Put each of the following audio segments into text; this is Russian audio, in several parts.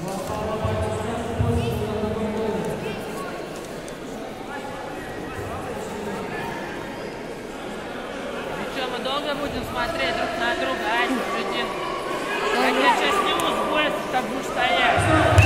Мы долго будем смотреть друг на друга, Шахидин. Как я сейчас сниму с пояса, так будешь стоять.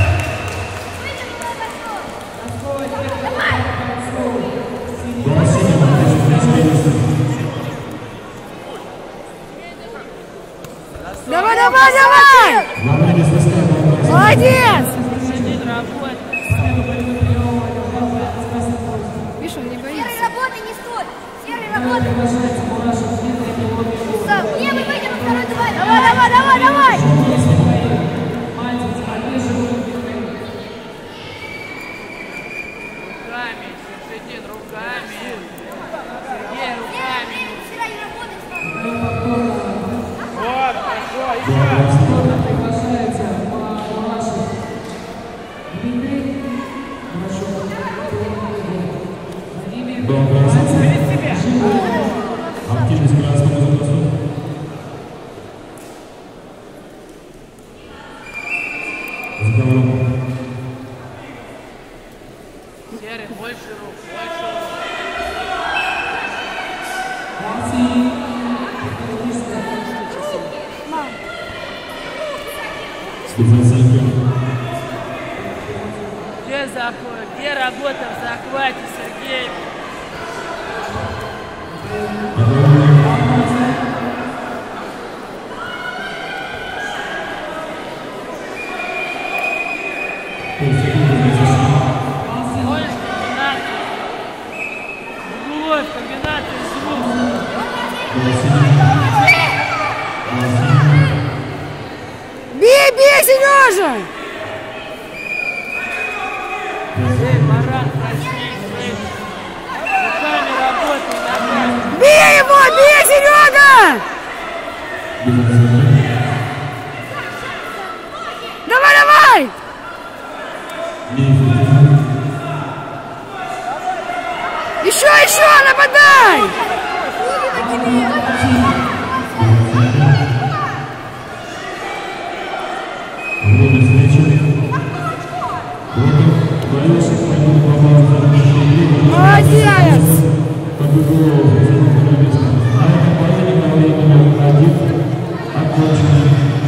Давай, давай, давай! Молодец! Шахидин работает. Видишь, он не боится. Серый, работай, не стой! Серый, работай! Не, мы выйдем на второй, давай! Давай, давай, давай, давай! Руками, Шахидин, руками. Сергей, руками. Серый, работай! Вот, хорошо, еще. Активность красному запросу. Серый, больше рук, больше рук. Где работа в захвате, Сергей? Можешь комбинацию? Угловой в комбинации звук. Бей, бей, Сережа! Эй, баран, прочни, слышь. Руками работай, ногами. Бей его, бей, Серега! Давай, давай! Еще, нападай! Молодец! На этом поединок времени 1 окончен.